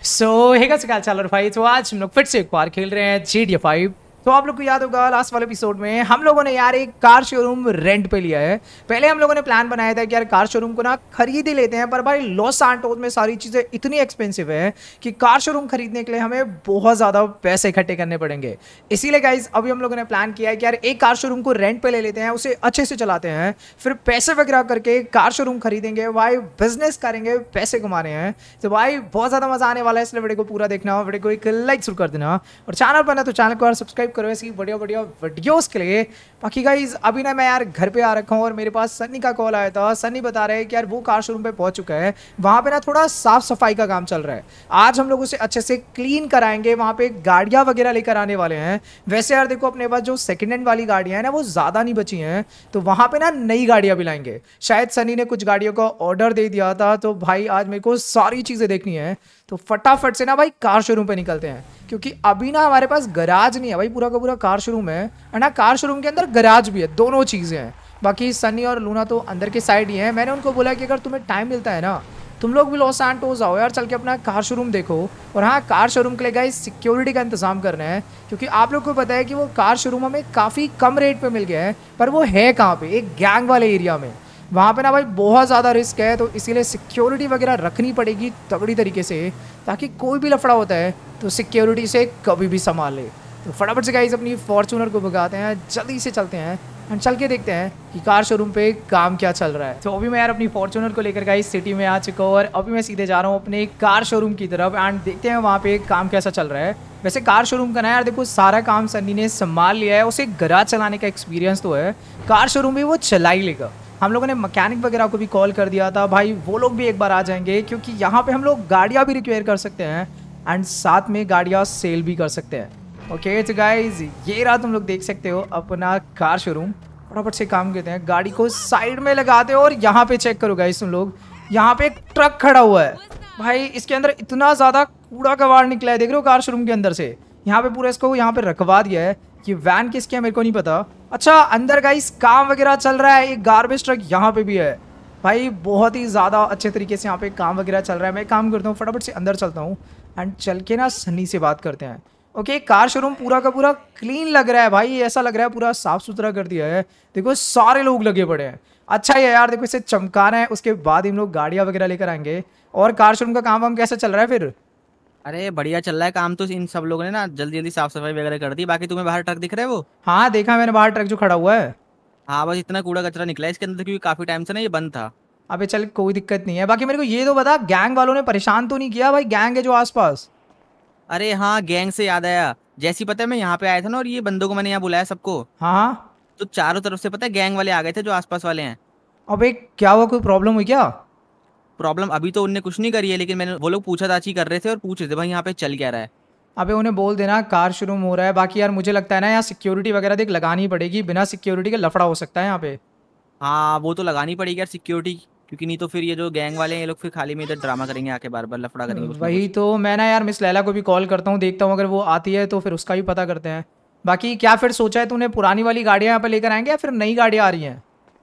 Hey guys, क्या हाल है भाई। तो आज हम लोग फिर से एक बार खेल रहे हैं GTA 5। तो आप लोग को याद होगा लास्ट वाले एपिसोड में हम लोगों ने यार एक कार शोरूम रेंट पे लिया है। पहले हम लोगों ने प्लान बनाया था कि यार कार शोरूम को ना खरीद ही लेते हैं, पर भाई लॉस सैंटोस में सारी चीज़ें इतनी एक्सपेंसिव है कि कार शोरूम खरीदने के लिए हमें बहुत ज़्यादा पैसे इकट्ठे करने पड़ेंगे। इसीलिए गाइस अभी हम लोगों ने प्लान किया है कि यार एक कार शोरूम को रेंट पे ले लेते हैं, उसे अच्छे से चलाते हैं, फिर पैसे वगैरह करके कार शोरूम खरीदेंगे, भाई बिजनेस करेंगे, पैसे कमाने हैं। तो भाई बहुत ज़्यादा मजा आने वाला है, इसलिए वीडियो को पूरा देखना, वीडियो को एक लाइक शुरू कर देना और चैनल पर ना तो चैनल को सब्सक्राइब करो ऐसी बढ़िया बढ़िया वीडियोस के लिए। बाकी गाइज अभी ना मैं यार घर पे आ रखा हूँ और मेरे पास सन्नी का कॉल आया था। सन्नी बता रहे हैं कि यार वो कार शोरूम पे पहुंच चुका है, वहाँ पे ना थोड़ा साफ सफाई का काम चल रहा है। आज हम लोग उसे अच्छे से क्लीन कराएंगे, वहाँ पे गाड़ियाँ वगैरह लेकर आने वाले हैं। वैसे यार देखो अपने पास जो सेकेंड हैंड वाली गाड़ियाँ हैं ना वो ज़्यादा नहीं बची हैं, तो वहाँ पे ना नई गाड़ियाँ भी लाएंगे। शायद सनी ने कुछ गाड़ियों का ऑर्डर दे दिया था, तो भाई आज मेरे को सारी चीज़ें देखनी है। तो फटाफट से ना भाई कार शोरूम पे निकलते हैं, क्योंकि अभी ना हमारे पास गराज नहीं है भाई, पूरा का पूरा कार शोरूम है और ना कार शोरूम के अंदर गराज भी है, दोनों चीज़ें हैं। बाकी सनी और लूना तो अंदर के साइड ही है। मैंने उनको बोला कि अगर तुम्हें टाइम मिलता है ना तुम लोग भी लॉस सैंटोस आओ यार, चल के अपना कार शोरूम देखो। और हाँ, कार शोरूम के लिए गाइस सिक्योरिटी का इंतजाम करना है, क्योंकि आप लोग को पता है कि वो कार शोरूम हमें काफ़ी कम रेट पे मिल गया है, पर वो है कहाँ पे, एक गैंग वाले एरिया में। वहाँ पे ना भाई बहुत ज़्यादा रिस्क है, तो इसीलिए सिक्योरिटी वगैरह रखनी पड़ेगी तगड़ी तरीके से, ताकि कोई भी लफड़ा होता है तो सिक्योरिटी से कभी भी संभाल ले। तो फटाफट से गाइस अपनी फॉर्च्यूनर को भगाते हैं, जल्दी से चलते हैं और चल के देखते हैं कि कार शोरूम पे काम क्या चल रहा है। तो अभी मैं यार अपनी फॉर्च्यूनर को लेकर गाइस सिटी में आ चुका हूँ और अभी मैं सीधे जा रहा हूँ अपने कार शोरूम की तरफ एंड देखते हैं वहाँ पे काम कैसा चल रहा है। वैसे कार शोरूम का ना यार देखो सारा काम सन्नी ने संभाल लिया है, उसे गराज चलाने का एक्सपीरियंस तो है, कार शोरूम भी वो चला ही लेगा। हम लोगों ने मैकेनिक वगैरह को भी कॉल कर दिया था, भाई वो लोग भी एक बार आ जाएंगे, क्योंकि यहाँ पे हम लोग गाड़ियाँ भी रिक्वेयर कर सकते हैं एंड साथ में गाड़ियाँ सेल भी कर सकते हैं। ओके तो गाइज ये रहा, तुम लोग देख सकते हो अपना कार शोरूम। फटाफट से काम करते हैं, गाड़ी को साइड में लगाते हो और यहाँ पे चेक करो गाइज तुम लोग, यहाँ पे एक ट्रक खड़ा हुआ है भाई, इसके अंदर इतना ज़्यादा कूड़ा कबाड़ निकला है, देख रहे हो कार शोरूम के अंदर से। यहाँ पे पूरा इसको यहाँ पे रखवा दिया है। ये वैन किसकी है मेरे को नहीं पता। अच्छा अंदर गाइस काम वगैरह चल रहा है, एक गार्बेज ट्रक यहाँ पे भी है भाई, बहुत ही ज़्यादा अच्छे तरीके से यहाँ पे काम वगैरह चल रहा है। मैं काम करता हूँ, फटाफट से अंदर चलता हूँ एंड चल के ना सन्नी से बात करते हैं। ओके कार शोरूम पूरा का पूरा क्लीन लग रहा है भाई, ऐसा लग रहा है पूरा साफ सुथरा कर दिया है। देखो सारे लोग लगे पड़े हैं, अच्छा ही है यार। देखो इसे चमकाना है, उसके बाद हम लोग गाड़ियाँ वगैरह लेकर आएंगे। और कार शोरूम का काम वाम कैसा चल रहा है फिर? अरे बढ़िया चल रहा है काम तो। इन सब लोगों ने ना जल्दी जल्दी साफ सफाई वगैरह कर दी। बाकी तुम्हें बाहर ट्रक दिख रहा है वो? हाँ देखा मैंने बाहर ट्रक जो खड़ा हुआ है। हाँ बस इतना कूड़ा कचरा निकला है इसके अंदर, क्योंकि काफी टाइम से ना ये बंद था। अबे चल कोई दिक्कत नहीं है। बाकी मेरे को ये तो बता, गैंग वालों ने परेशान तो नहीं किया भाई? गैंग है जो आसपास। अरे हाँ, गैंग से याद आया, जैसी पता है मैं यहाँ पे आया था ना और ये बंदों को मैंने यहाँ बुलाया सबको, हाँ हाँ। तो चारों तरफ से पता है गैंग वाले आ गए थे जो आसपास वाले हैं। अबे क्या हुआ, कोई प्रॉब्लम हुई क्या? प्रॉब्लम अभी तो उनने कुछ नहीं करी है, लेकिन मैंने वो लोग पूछताछ कर रहे थे और पूछ रहे थे भाई यहाँ पे चल क्या रहा है। अबे उन्हें बोल देना कार शोरूम हो रहा है। बाकी यार मुझे लगता है ना यहाँ सिक्योरिटी वगैरह देख लगानी पड़ेगी, बिना सिक्योरिटी के लफड़ा हो सकता है यहाँ पे। हाँ वो तो लगानी पड़ेगी यार सिक्योरिटी, क्योंकि नहीं तो फिर ये जो गैंग वाले हैं ये लोग फिर खाली में इधर ड्रामा करेंगे, आके बार बार लफड़ा करेंगे कुछ ना वही कुछ। तो मैं ना यार मिस लैला को भी कॉल करता हूँ, देखता हूँ अगर वो आती है तो फिर उसका भी पता करते हैं। बाकी क्या फिर सोचा है तूने, पुरानी वाली गाड़ियाँ यहाँ पे लेकर आएंगे या फिर नई गाड़ियाँ आ रही हैं?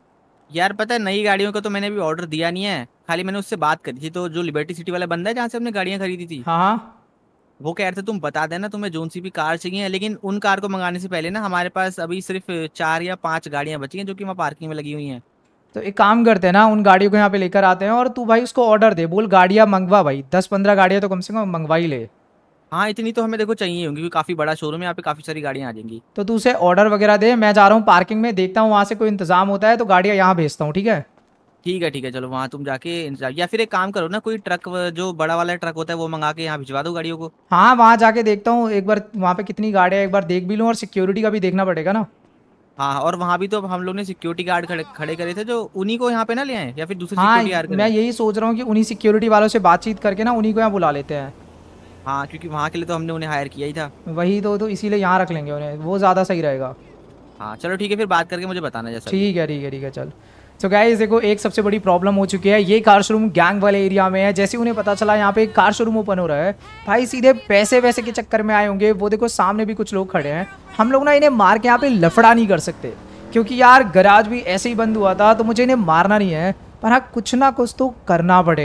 यार पता है नई गाड़ियों का तो मैंने अभी ऑर्डर दिया नहीं है, खाली मैंने उससे बात करी थी। तो जो लिबर्टी सिटी वाला बंदा है जहाँ से हमने गाड़ियाँ खरीदी थी, हाँ हाँ। वो कह रहे थे तुम बता देना तुम्हें जोन सी भी कार चाहिए, लेकिन उन कार को मंगाने से पहले ना हमारे पास अभी सिर्फ 4 या 5 गाड़ियाँ बची हैं जो कि वहाँ पार्किंग में लगी हुई हैं। तो एक काम करते हैं ना, उन गाड़ियों को यहाँ पे लेकर आते हैं और तू भाई उसको ऑर्डर दे, बोल गाड़ियाँ मंगवा भाई, 10-15 गाड़ियाँ तो कम से कम मंगवा ही ले। हाँ इतनी तो हमें देखो चाहिए होंगी, क्योंकि काफी बड़ा शोरूम है, यहाँ पे काफी सारी गाड़ियाँ आ जाएंगी। तो तू उसे ऑर्डर वगैरह दे, मैं जा रहा हूँ पार्किंग में, देखता हूँ वहाँ से कोई इंतजाम होता है तो गाड़ियाँ यहाँ भेजता हूँ, ठीक है? ठीक है चलो वहाँ तुम जाके या फिर एक काम करो ना, कोई ट्रक जो बड़ा वाला ट्रक होता है वो मंगा के यहाँ भिजवा दो गाड़ियों को। हाँ वहाँ जाके देखता हूँ एक बार, वहाँ पे कितनी गाड़ियाँ एक बार देख भी लूँ, और सिक्योरिटी का भी देखना पड़ेगा ना। हाँ और वहाँ भी तो हम लोग ने सिक्योरिटी गार्ड खड़े खड़े करे थे, जो उन्हीं को यहाँ पे ना ले आए या फिर दूसरे हाँ सिक्योरिटी गार्ड मैं करें। यही सोच रहा हूँ कि उन्हीं सिक्योरिटी वालों से बातचीत करके ना उन्हीं को यहाँ बुला लेते हैं। हाँ क्योंकि वहाँ के लिए तो हमने उन्हें हायर किया ही था। वही तो इसीलिए यहाँ रख लेंगे उन्हें, वो ज़्यादा सही रहेगा। हाँ चलो ठीक है, फिर बात करके मुझे बताना जैसा भी। ठीक है ठीक है ठीक है चल। तो गाइस देखो एक सबसे बड़ी प्रॉब्लम हो चुकी है, ये कार शोरूम गैंग वाले एरिया में है। जैसे उन्हें पता चला यहाँ पे एक कार शोरूम ओपन हो रहा है, भाई सीधे पैसे वैसे के चक्कर में आए होंगे। वो देखो सामने भी कुछ लोग खड़े हैं, हम लोग ना इन्हें मार के यहाँ पे लफड़ा नहीं कर सकते, क्योंकि यार गराज भी ऐसे ही बंद हुआ था, तो मुझे इन्हें मारना नहीं है, पर हाँ कुछ ना कुछ तो करना पड़ेगा।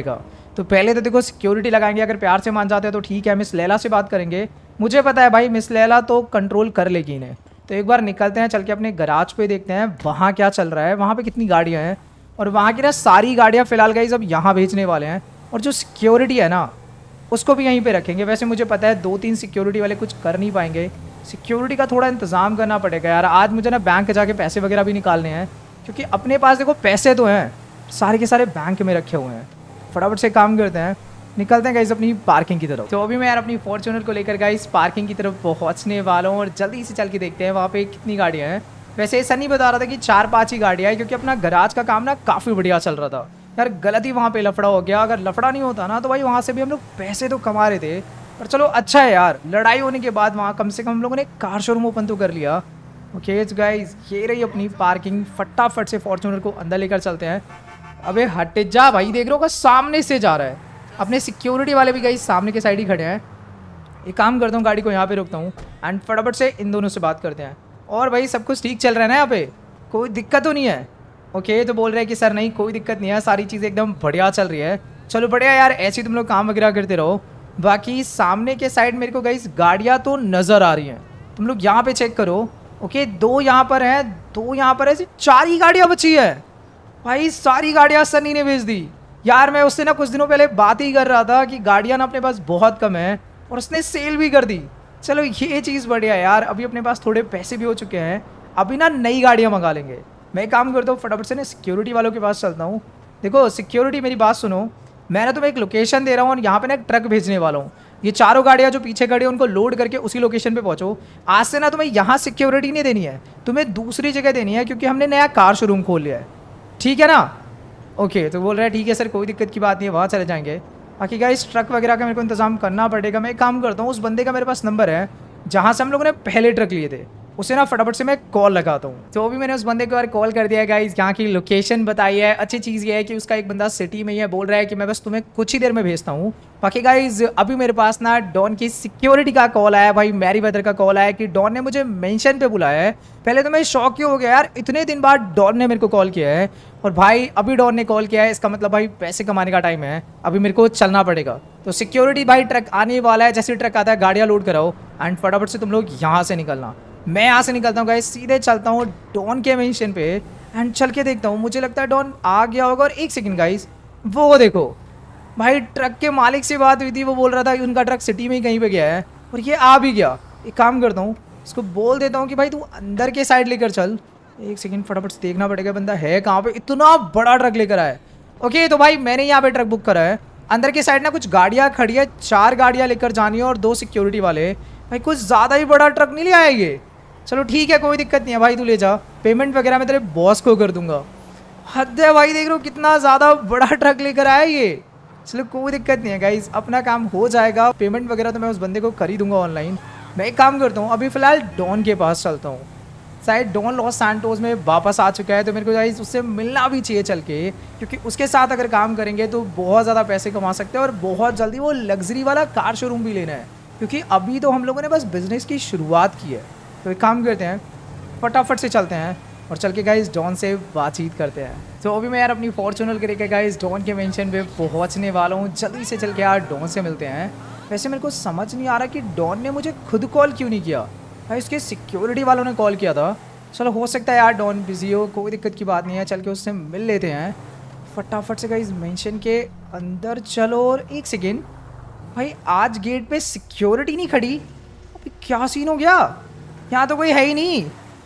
तो पहले तो देखो सिक्योरिटी लगाएंगे, अगर प्यार से मान जाते हैं तो ठीक है, मिस लैला से बात करेंगे। मुझे पता है भाई मिस लैला तो कंट्रोल कर लेगी इन्हें। तो एक बार निकलते हैं, चल के अपने गराज पे देखते हैं वहाँ क्या चल रहा है, वहाँ पे कितनी गाड़ियाँ हैं। और वहाँ की ना सारी गाड़ियाँ फिलहाल गाइस अब यहाँ भेजने वाले हैं, और जो सिक्योरिटी है ना उसको भी यहीं पे रखेंगे। वैसे मुझे पता है 2-3 सिक्योरिटी वाले कुछ कर नहीं पाएंगे, सिक्योरिटी का थोड़ा इंतज़ाम करना पड़ेगा यार। आज मुझे ना बैंक जाके पैसे वगैरह भी निकालने हैं, क्योंकि अपने पास देखो पैसे तो हैं, सारे के सारे बैंक में रखे हुए हैं। फटाफट से काम करते हैं, निकलते हैं गाइस अपनी पार्किंग की तरफ। तो अभी मैं यार अपनी फॉर्च्यूनर को लेकर गाइस पार्किंग की तरफ पहुंचने वाला हूँ, और जल्दी से चल के देखते हैं वहाँ पे कितनी गाड़ियाँ हैं। वैसे सनी बता रहा था कि 4-5 ही गाड़ियाँ हैं, क्योंकि अपना गराज का काम ना काफ़ी बढ़िया चल रहा था यार। गलत ही वहाँ पे लफड़ा हो गया, अगर लफड़ा नहीं होता ना तो भाई वहाँ से भी हम लोग पैसे तो कमा रहे थे। पर चलो अच्छा है यार, लड़ाई होने के बाद वहाँ कम से कम हम लोगों ने कार शोरूम ओपन तो कर लिया। ओके गाइस, ये रही अपनी पार्किंग। फटाफट से फॉर्च्यूनर को अंदर लेकर चलते हैं। अबे हट जा भाई, देख रहे हो सामने से जा रहा है। अपने सिक्योरिटी वाले भी गाइस सामने के साइड ही खड़े हैं। एक काम करता हूँ, गाड़ी को यहाँ पे रोकता हूँ एंड फटाफट से इन दोनों से बात करते हैं। और भाई सब कुछ ठीक चल रहा है ना यहाँ पे, कोई दिक्कत तो नहीं है? ओके, तो बोल रहे हैं कि सर नहीं कोई दिक्कत नहीं है, सारी चीज़ें एकदम बढ़िया चल रही है। चलो बढ़िया यार, ऐसे ही तुम लोग काम वगैरह करते रहो। बाकी सामने के साइड मेरे को गाइस गाड़ियाँ तो नज़र आ रही हैं, तुम लोग यहाँ पे चेक करो। ओके, 2 यहाँ पर हैं, 2 यहाँ पर है, सिर्फ 4 ही गाड़ियाँ बची है भाई। सारी गाड़ियाँ सनी ने भेज दी यार। मैं उससे ना कुछ दिनों पहले बात ही कर रहा था कि गाड़ियाँ ना अपने पास बहुत कम है, और उसने सेल भी कर दी। चलो ये चीज़ बढ़िया है यार, अभी अपने पास थोड़े पैसे भी हो चुके हैं, अभी ना नई गाड़ियाँ मंगा लेंगे। मैं एक काम करता हूँ, फटाफट से ना सिक्योरिटी वालों के पास चलता हूँ। देखो सिक्योरिटी मेरी बात सुनो, मैंने तुम्हें एक लोकेशन दे रहा हूँ और यहाँ पे ना एक ट्रक भेजने वाला हूँ। ये 4 गाड़ियाँ जो पीछे खड़ी हैं उनको लोड करके उसी लोकेशन पे पहुँचो। आज से ना तुम्हें यहाँ सिक्योरिटी नहीं देनी है, तुम्हें दूसरी जगह देनी है, क्योंकि हमने नया कार शोरूम खोल लिया है, ठीक है ना? ओके, तो बोल रहा है ठीक है सर, कोई दिक्कत की बात नहीं है, वहाँ चले जाएंगे। बाकी गाइस ट्रक वगैरह का मेरे को इंतजाम करना पड़ेगा। मैं एक काम करता हूँ, उस बंदे का मेरे पास नंबर है जहाँ से हम लोगों ने पहले ट्रक लिए थे, उसे ना फटाफट से मैं कॉल लगाता हूँ। तो अभी मैंने उस बंदे को यार कॉल कर दिया है गाइस, यहाँ की लोकेशन बताई है। अच्छी चीज़ ये है कि उसका एक बंदा सिटी में ही है, बोल रहा है कि मैं बस तुम्हें कुछ ही देर में भेजता हूँ। बाकी गाइस अभी मेरे पास ना डॉन की सिक्योरिटी का कॉल आया भाई, मैरी वेदर का कॉल आया कि डॉन ने मुझे मेंशन पे बुलाया है। पहले तो मैं शॉक ही हो गया यार, इतने दिन बाद डॉन ने मेरे को कॉल किया है। और भाई अभी डॉन ने कॉल किया है, इसका मतलब भाई पैसे कमाने का टाइम है, अभी मेरे को चलना पड़ेगा। तो सिक्योरिटी भाई ट्रक आने वाला है, जैसे ट्रक आता है गाड़ियाँ लोड कराओ एंड फटाफट से तुम लोग यहाँ से निकलना। मैं यहाँ से निकलता हूँ गाइस, सीधे चलता हूँ डॉन के मेंशन पे एंड चल के देखता हूँ। मुझे लगता है डॉन आ गया होगा। और एक सेकंड गाइस, वो देखो भाई ट्रक के मालिक से बात हुई थी, वो बोल रहा था कि उनका ट्रक सिटी में ही कहीं पे गया है, और ये आ भी गया। एक काम करता हूँ, इसको बोल देता हूँ कि भाई तू अंदर के साइड लेकर चल। एक सेकंड फटाफट से देखना पड़ेगा बंदा है कहाँ पे, इतना बड़ा ट्रक लेकर आया। ओके, तो भाई मैंने यहाँ पे ट्रक बुक करा है। अंदर के साइड ना कुछ गाड़ियाँ खड़ी है, 4 गाड़ियाँ लेकर जानी है और 2 सिक्योरिटी वाले। भाई कुछ ज़्यादा ही बड़ा ट्रक नहीं ले आएंगे? चलो ठीक है, कोई दिक्कत नहीं है भाई, तू ले जा, पेमेंट वगैरह मैं तेरे बॉस को कर दूंगा। हद है भाई, देख रहे हो कितना ज़्यादा बड़ा ट्रक लेकर आया ये। चलो कोई दिक्कत नहीं है गाइस, अपना काम हो जाएगा। पेमेंट वगैरह तो मैं उस बंदे को कर ही दूंगा ऑनलाइन। मैं एक काम करता हूँ, अभी फ़िलहाल डॉन के पास चलता हूँ। शायद डॉन लॉस सैंटोस में वापस आ चुका है, तो मेरे को गाइस उससे मिलना भी चाहिए चल के, क्योंकि उसके साथ अगर काम करेंगे तो बहुत ज़्यादा पैसे कमा सकते हैं और बहुत जल्दी वो लग्जरी वाला कार शोरूम भी लेना है, क्योंकि अभी तो हम लोगों ने बस बिज़नेस की शुरुआत की है। तो एक काम करते हैं, फटाफट से चलते हैं और चल के गाइस डॉन से बातचीत करते हैं। तो अभी मैं यार अपनी फॉर्च्यूनर करके गाइस डॉन के मेंशन पे पहुंचने वाला हूँ। जल्दी से चल के यार डॉन से मिलते हैं। वैसे मेरे को समझ नहीं आ रहा कि डॉन ने मुझे खुद कॉल क्यों नहीं किया भाई, इसके सिक्योरिटी वालों ने कॉल किया था। चलो हो सकता है यार डॉन बिजी हो, कोई दिक्कत की बात नहीं है, चल के उससे मिल लेते हैं फटाफट से गाइस। मेंशन के अंदर चलो। और एक सेकेंड भाई, आज गेट पे सिक्योरिटी नहीं खड़ी, अभी क्या सीन हो गया? यहाँ तो कोई है ही नहीं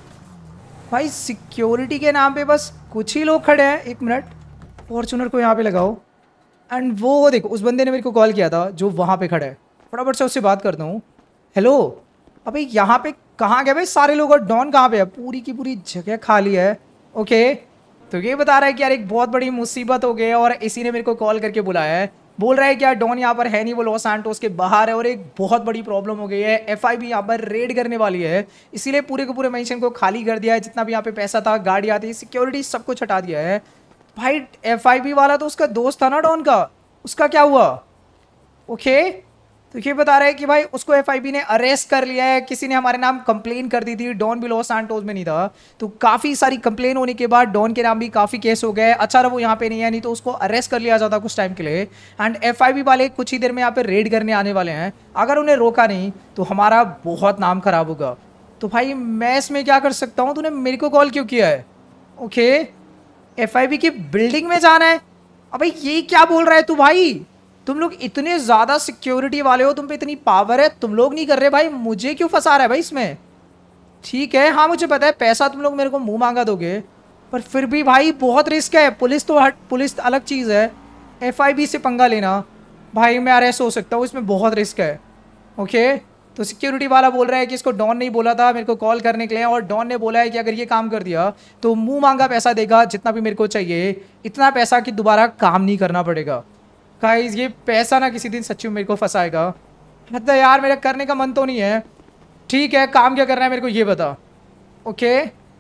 भाई, सिक्योरिटी के नाम पे बस कुछ ही लोग खड़े हैं। एक मिनट, फॉर्च्यूनर को यहाँ पे लगाओ एंड वो देखो उस बंदे ने मेरे को कॉल किया था जो वहाँ पे खड़ा है, फटाफट से उससे बात करता हूँ। हेलो, अबे यहाँ पे कहाँ गए भाई सारे लोग, और डॉन कहाँ पे है? पूरी की पूरी जगह खाली है। ओके, तो ये बता रहा है कि यार एक बहुत बड़ी मुसीबत हो गई है और इसी ने मेरे को कॉल करके बुलाया है। बोल रहा है कि यार डॉन यहाँ पर है नहीं, वो लॉस सैंटोस के बाहर है और एक बहुत बड़ी प्रॉब्लम हो गई है, एफआईबी यहाँ पर रेड करने वाली है, इसीलिए पूरे के पूरे मेंशन को खाली कर दिया है। जितना भी यहाँ पे पैसा था, गाड़ी आती, सिक्योरिटी सब कुछ हटा दिया है। भाई एफआईबी वाला तो उसका दोस्त था ना डॉन का, उसका क्या हुआ? ओके, तो ये बता रहे हैं कि भाई उसको एफआईबी ने अरेस्ट कर लिया है, किसी ने हमारे नाम कंप्लेन कर दी थी, डॉन भी लॉस सैंटोस में नहीं था, तो काफ़ी सारी कंप्लेन होने के बाद डॉन के नाम भी काफ़ी केस हो गए। अच्छा रहा वो यहाँ पे नहीं है, नहीं तो उसको अरेस्ट कर लिया जाता कुछ टाइम के लिए। एंड एफआईबी वाले कुछ ही देर में यहाँ पे रेड करने आने वाले हैं, अगर उन्हें रोका नहीं तो हमारा बहुत नाम खराब होगा। तो भाई मैं इसमें क्या कर सकता हूँ, तूने मेरे को कॉल क्यों किया है? ओके, एफआईबी की बिल्डिंग में जाना है? अबे ये क्या बोल रहा है तू भाई? तुम लोग इतने ज़्यादा सिक्योरिटी वाले हो, तुम पे इतनी पावर है, तुम लोग नहीं कर रहे भाई, मुझे क्यों फंसा रहा है भाई इसमें? ठीक है, हाँ मुझे पता है पैसा तुम लोग मेरे को मुंह मांगा दोगे, पर फिर भी भाई बहुत रिस्क है। पुलिस तो पुलिस अलग चीज़ है, एफआईबी से पंगा लेना भाई मैं अरेस्ट हो सकता हूँ, इसमें बहुत रिस्क है। ओके, तो सिक्योरिटी वाला बोल रहा है कि इसको डॉन नहीं बोला था मेरे को कॉल करने के लिए, और डॉन ने बोला है कि अगर ये काम कर दिया तो मुंह मांगा पैसा देगा जितना भी मेरे को चाहिए, इतना पैसा कि दोबारा काम नहीं करना पड़ेगा। गाइस ये पैसा ना किसी दिन सच्ची में मेरे को फंसाएगा। मतलब यार मेरा करने का मन तो नहीं है। ठीक है, काम क्या करना है मेरे को ये बता। ओके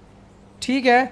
ठीक है,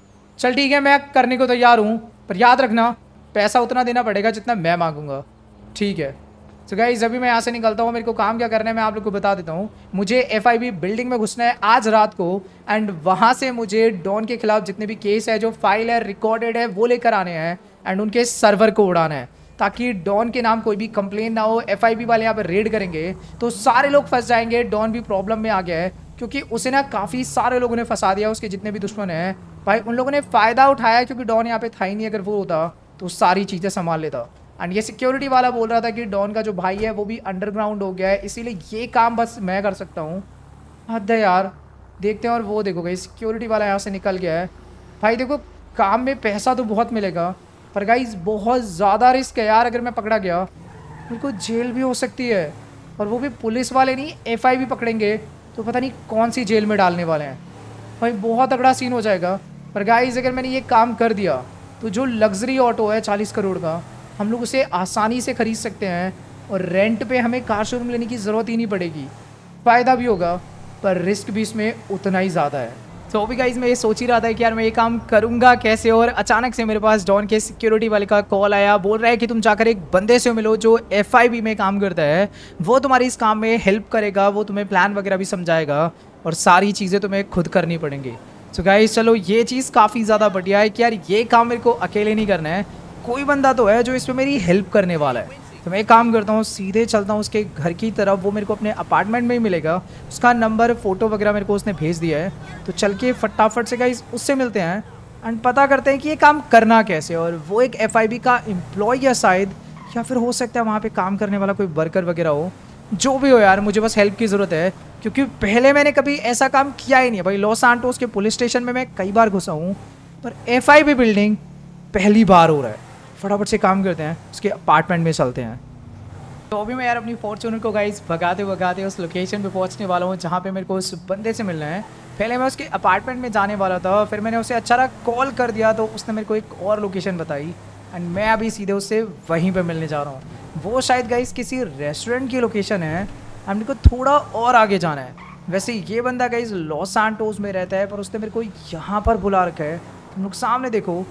चल ठीक है, मैं करने को तैयार हूँ, पर याद रखना पैसा उतना देना पड़ेगा जितना मैं मांगूंगा। ठीक है, तो गाइस अभी मैं यहाँ से निकलता हूँ, मेरे को काम क्या करना है मैं आप लोग को बता देता हूँ। मुझे एफआईबी बिल्डिंग में घुसना है आज रात को, एंड वहाँ से मुझे डॉन के खिलाफ जितने भी केस है, जो फाइल है, रिकॉर्डेड है, वो लेकर आने हैं, एंड उनके सर्वर को उड़ाना है, ताकि डॉन के नाम कोई भी कंप्लेन ना हो। एफआईबी वाले यहाँ पर रेड करेंगे तो सारे लोग फंस जाएंगे। डॉन भी प्रॉब्लम में आ गया है, क्योंकि उसे ना काफ़ी सारे लोगों ने फंसा दिया, उसके जितने भी दुश्मन हैं भाई उन लोगों ने फ़ायदा उठाया, क्योंकि डॉन यहाँ पे था ही नहीं। अगर वो होता तो सारी चीज़ें संभाल लेता। एंड ये सिक्योरिटी वाला बोल रहा था कि डॉन का जो भाई है वो भी अंडरग्राउंड हो गया है, इसीलिए ये काम बस मैं कर सकता हूँ। हद है यार, देखते हैं। और वो देखो भाई सिक्योरिटी वाला यहाँ से निकल गया है। भाई देखो काम में पैसा तो बहुत मिलेगा, पर गाइस बहुत ज़्यादा रिस्क है यार। अगर मैं पकड़ा गया मेरे को जेल भी हो सकती है, और वो भी पुलिस वाले नहीं एफआईबी पकड़ेंगे तो पता नहीं कौन सी जेल में डालने वाले हैं। भाई बहुत तगड़ा सीन हो जाएगा। पर गाइस अगर मैंने ये काम कर दिया तो जो लग्जरी ऑटो है 40 करोड़ का, हम लोग उसे आसानी से ख़रीद सकते हैं, और रेंट पे हमें कार शोरूम लेने की ज़रूरत ही नहीं पड़ेगी। फ़ायदा भी होगा पर रिस्क भी इसमें उतना ही ज़्यादा है। तो अभी गाइज मैं ये सोच ही रहा था कि यार मैं ये काम करूंगा कैसे, और अचानक से मेरे पास डॉन के सिक्योरिटी वाले का कॉल आया। बोल रहा है कि तुम जाकर एक बंदे से मिलो जो एफआईबी में काम करता है, वो तुम्हारी इस काम में हेल्प करेगा, वो तुम्हें प्लान वगैरह भी समझाएगा, और सारी चीज़ें तुम्हें खुद करनी पड़ेंगी। तो गाइज चलो ये चीज़ काफ़ी ज़्यादा बढ़िया है कि यार ये काम मेरे को अकेले नहीं करना है, कोई बंदा तो है जो इसमें मेरी हेल्प करने वाला है। तो मैं एक काम करता हूँ, सीधे चलता हूँ उसके घर की तरफ। वो मेरे को अपने अपार्टमेंट में ही मिलेगा, उसका नंबर, फ़ोटो वगैरह मेरे को उसने भेज दिया है। तो चल के फटाफट से गाइस उससे मिलते हैं एंड पता करते हैं कि ये काम करना कैसे। और वो एक एफआईबी का एम्प्लॉय है शायद, या फिर हो सकता है वहाँ पे काम करने वाला कोई वर्कर वगैरह हो। जो भी हो यार, मुझे बस हेल्प की ज़रूरत है, क्योंकि पहले मैंने कभी ऐसा काम किया ही नहीं है भाई। लॉस सैंटोस के पुलिस स्टेशन में मैं कई बार घुसा हूँ, पर एफआईबी बिल्डिंग पहली बार हो रहा है। फटाफट से काम करते हैं, उसके अपार्टमेंट में चलते हैं। तो अभी मैं यार अपनी फॉर्च्यूनर को गाइस भगाते भगाते उस लोकेशन पे पहुंचने वाला हूँ जहाँ पे मेरे को उस बंदे से मिलना है। पहले मैं उसके अपार्टमेंट में जाने वाला था, फिर मैंने उसे अच्छा कॉल कर दिया तो उसने मेरे को एक और लोकेशन बताई, एंड मैं अभी सीधे उससे वहीं पे मिलने जा रहा हूँ। वो शायद गाइस किसी रेस्टोरेंट की लोकेशन है, एंड मेरे को थोड़ा और आगे जाना है। वैसे ये बंदा गाइस लॉस सैंटोस में रहता है, पर उसने मेरे को यहाँ पर बुला रखा है। तुम लोग सामने देखो,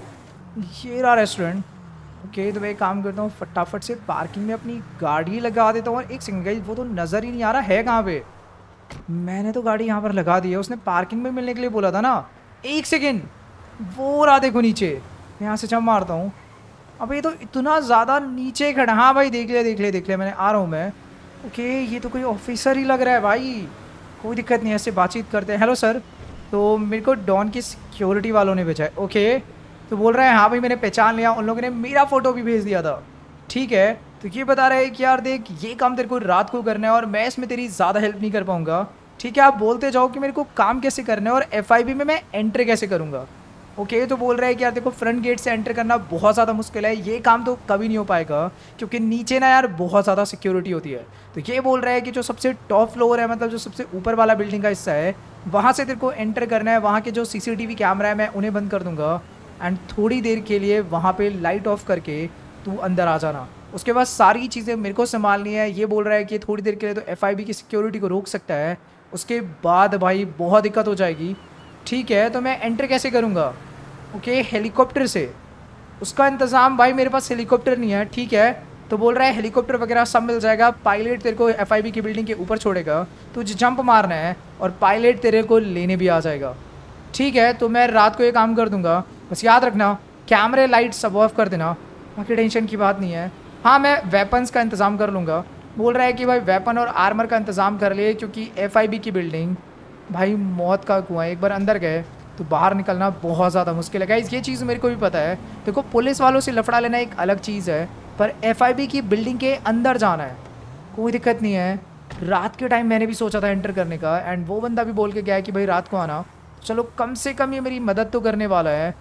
ये रहा रेस्टोरेंट। ओके तो मैं एक काम करता हूँ, फटाफट से पार्किंग में अपनी गाड़ी लगा देता हूँ। और एक सेकंड गाइस, वो तो नज़र ही नहीं आ रहा है कहाँ पे। मैंने तो गाड़ी यहाँ पर लगा दी है, उसने पार्किंग में मिलने के लिए बोला था ना। एक सेकंड, वो रहा देखो नीचे। मैं यहाँ से जंप मारता हूँ। अब ये तो इतना ज़्यादा नीचे खड़ा। हाँ भाई देख ले, मैंने आ रहा हूँ मैं। ओके ये तो कोई ऑफिसर ही लग रहा है भाई। कोई दिक्कत नहीं है, ऐसे बातचीत करते हैं। हेलो सर, तो मेरे को डॉन की सिक्योरिटी वालों ने भेजा है। ओके तो बोल रहे हैं हाँ भाई मैंने पहचान लिया, उन लोगों ने मेरा फ़ोटो भी भेज दिया था। ठीक है, तो ये बता रहे हैं कि यार देख ये काम तेरे को रात को करना है और मैं इसमें तेरी ज़्यादा हेल्प नहीं कर पाऊँगा। ठीक है, आप बोलते जाओ कि मेरे को काम कैसे करना है और एफआईबी में मैं एंटर कैसे करूँगा। ओके तो बोल रहे हैं कि यार देखो फ्रंट गेट से एंटर करना बहुत ज़्यादा मुश्किल है, ये काम तो कभी नहीं हो पाएगा क्योंकि नीचे ना यार बहुत ज़्यादा सिक्योरिटी होती है। तो ये बोल रहे हैं कि जो सबसे टॉप फ्लोर है, मतलब जो सबसे ऊपर वाला बिल्डिंग का हिस्सा है, वहाँ से तेरे को एंटर करना है। वहाँ के जो सीसीटीवी कैमरा है मैं उन्हें बंद कर दूँगा, एंड थोड़ी देर के लिए वहाँ पे लाइट ऑफ करके तू अंदर आ जाना। उसके बाद सारी चीज़ें मेरे को संभालनी है। ये बोल रहा है कि थोड़ी देर के लिए तो एफआईबी की सिक्योरिटी को रोक सकता है, उसके बाद भाई बहुत दिक्कत हो जाएगी। ठीक है, तो मैं एंटर कैसे करूँगा? ओके हेलीकॉप्टर से। उसका इंतज़ाम भाई मेरे पास हेलीकॉप्टर नहीं है। ठीक है, तो बोल रहा है हेलीकॉप्टर वगैरह सब मिल जाएगा, पायलट तेरे को एफआईबी की बिल्डिंग के ऊपर छोड़ेगा, तुझे जंप मारना है और पायलट तेरे को लेने भी आ जाएगा। ठीक है, तो मैं रात को ये काम कर दूंगा, बस याद रखना कैमरे लाइट सब ऑफ कर देना, बाकी टेंशन की बात नहीं है। हाँ, मैं वेपन्स का इंतज़ाम कर लूँगा। बोल रहा है कि भाई वेपन और आर्मर का इंतज़ाम कर लिए, क्योंकि एफआईबी की बिल्डिंग भाई मौत का कुआं, एक बार अंदर गए तो बाहर निकलना बहुत ज़्यादा मुश्किल है गाइस। ये चीज़ मेरे को भी पता है। देखो, पुलिस वालों से लफड़ा लेना एक अलग चीज़ है, पर एफआईबी की बिल्डिंग के अंदर जाना है, कोई दिक्कत नहीं है। रात के टाइम मैंने भी सोचा था एंटर करने का, एंड वो बंदा भी बोल के गया है कि भाई रात को आना। चलो, कम से कम ये मेरी मदद तो करने वाला है।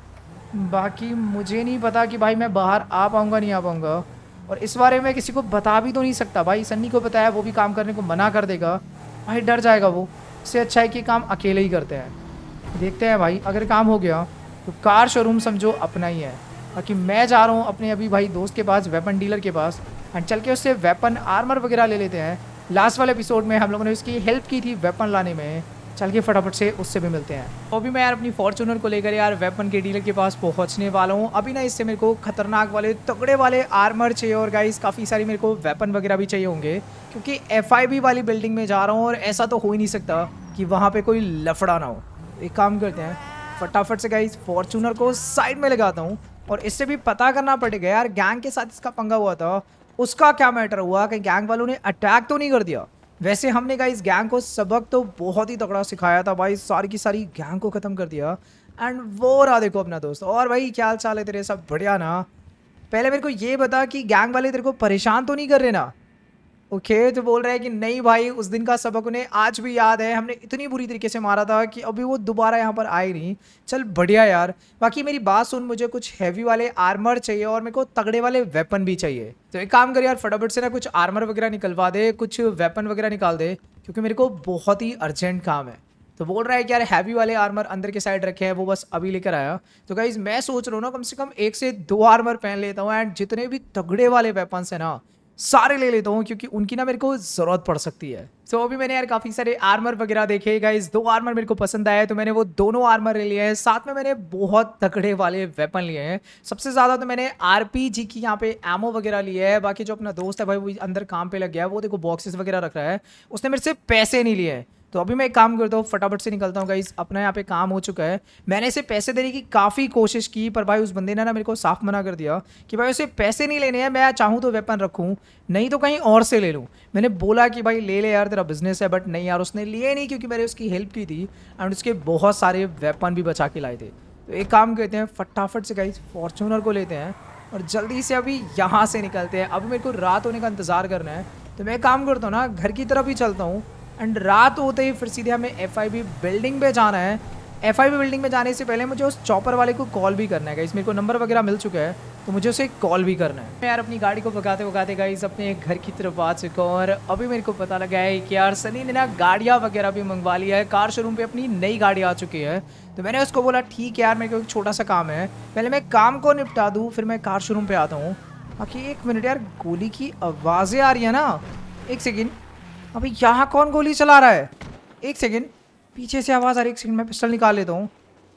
बाकी मुझे नहीं पता कि भाई मैं बाहर आ पाऊँगा नहीं आ पाऊँगा, और इस बारे में किसी को बता भी तो नहीं सकता। भाई सन्नी को पता है, वो भी काम करने को मना कर देगा, भाई डर जाएगा वो। इससे अच्छा है कि काम अकेले ही करते हैं। देखते हैं भाई, अगर काम हो गया तो कार शोरूम समझो अपना ही है। बाकी मैं जा रहा हूँ अपने अभी भाई दोस्त के पास, वेपन डीलर के पास, एंड चल के उससे वेपन आर्मर वगैरह ले लेते हैं। लास्ट वाले एपिसोड में हम लोगों ने उसकी हेल्प की थी वेपन लाने में, चल के फटाफट से उससे भी मिलते हैं। तो अभी मैं यार अपनी फॉर्च्यूनर को लेकर यार वेपन के डीलर के पास पहुंचने वाला हूँ। अभी ना इससे मेरे को खतरनाक वाले तगड़े वाले आर्मर चाहिए, और गाइस काफ़ी सारी मेरे को वेपन वगैरह भी चाहिए होंगे, क्योंकि एफआईबी वाली बिल्डिंग में जा रहा हूँ और ऐसा तो हो ही नहीं सकता कि वहाँ पे कोई लफड़ा ना हो। एक काम करते हैं, फटाफट से गाइस फॉर्च्यूनर को साइड में लगाता हूँ, और इससे भी पता करना पड़ेगा यार गैंग के साथ इसका पंगा हुआ था, उसका क्या मैटर हुआ, कि गैंग वालों ने अटैक तो नहीं कर दिया। वैसे हमने गाइस गैंग को सबक तो बहुत ही तगड़ा सिखाया था भाई, सारी की सारी गैंग को ख़त्म कर दिया। एंड वो रहा देखो अपना दोस्त। और भाई क्या हाल चाल है तेरे, सब बढ़िया ना? पहले मेरे को ये बता कि गैंग वाले तेरे को परेशान तो नहीं कर रहे ना? ओके, तो बोल रहा है कि नहीं भाई, उस दिन का सबक उन्हें आज भी याद है, हमने इतनी बुरी तरीके से मारा था कि अभी वो दोबारा यहाँ पर आए नहीं। चल बढ़िया यार। बाकी मेरी बात सुन, मुझे कुछ हैवी वाले आर्मर चाहिए और मेरे को तगड़े वाले वेपन भी चाहिए। तो एक काम कर यार, फटाफट से ना कुछ आर्मर वगैरह निकलवा दे, कुछ वेपन वगैरह निकाल दे, क्योंकि मेरे को बहुत ही अर्जेंट काम है। तो बोल रहा है कि यार हैवी वाले आर्मर अंदर के साइड रखे हैं, वो बस अभी लेकर आया। तो गाइज मैं सोच रहा हूँ ना, कम से कम 1 से 2 आर्मर पहन लेता हूँ, एंड जितने भी तगड़े वाले वेपन्स हैं ना सारे ले लेता हूँ, क्योंकि उनकी ना मेरे को ज़रूरत पड़ सकती है। तो अभी मैंने यार काफ़ी सारे आर्मर वगैरह देखे गाइस, 2 आर्मर मेरे को पसंद आए, तो मैंने वो दोनों आर्मर ले लिए हैं। साथ में मैंने बहुत तगड़े वाले वेपन लिए हैं। सबसे ज़्यादा तो मैंने आरपीजी की यहाँ पे एमो वगैरह लिए है। बाकी जो अपना दोस्त है भाई, वो अंदर काम पे लग गया है, वो देखो बॉक्सेस वगैरह रख रहा है, उसने मेरे से पैसे नहीं लिए हैं। तो अभी मैं एक काम करता हूँ, फटाफट से निकलता हूँ गाइस, अपना यहाँ पे काम हो चुका है। मैंने इसे पैसे देने की काफ़ी कोशिश की, पर भाई उस बंदे ने ना मेरे को साफ मना कर दिया कि भाई उसे पैसे नहीं लेने हैं, मैं चाहूँ तो वेपन रखूँ, नहीं तो कहीं और से ले लूँ। मैंने बोला कि भाई ले ले यार, तेरा बिजनेस है, बट नहीं यार, उसने लिए नहीं, क्योंकि मैंने उसकी हेल्प की थी एंड उसके बहुत सारे वेपन भी बचा के लाए थे। तो एक काम करते हैं, फटाफट से गाइस फॉर्च्यूनर को लेते हैं और जल्दी से अभी यहाँ से निकलते हैं। अभी मेरे को रात होने का इंतज़ार करना है, तो मैं काम करता हूँ ना, घर की तरफ ही चलता हूँ, एंड रात होते ही फिर सीधे हमें एफआईबी बिल्डिंग पे जाना है। एफआईबी बिल्डिंग में जाने से पहले मुझे उस चॉपर वाले को कॉल भी करना है गाइस, मेरे को नंबर वगैरह मिल चुका है, तो मुझे उसे कॉल भी करना है। मैं यार अपनी गाड़ी को भगाते भगाते गाइस अपने घर की तरफ आ चुका हूँ, और अभी मेरे को पता लगा है कि यार सनी ने ना गाड़ियाँ वगैरह भी मंगवा लिया है, कार शोरूम पे अपनी नई गाड़ी आ चुकी है। तो मैंने उसको बोला ठीक है यार, मेरे को एक छोटा सा काम है, पहले मैं काम को निपटा दूँ, फिर मैं कार शोरूम पर आता हूँ। बाकी 1 मिनट यार, गोली की आवाज़ें आ रही है ना, 1 सेकेंड। अभी यहाँ कौन गोली चला रहा है? 1 सेकेंड, पीछे से आवाज़ आ रही है, 1 सेकेंड मैं पिस्टल निकाल लेता हूँ।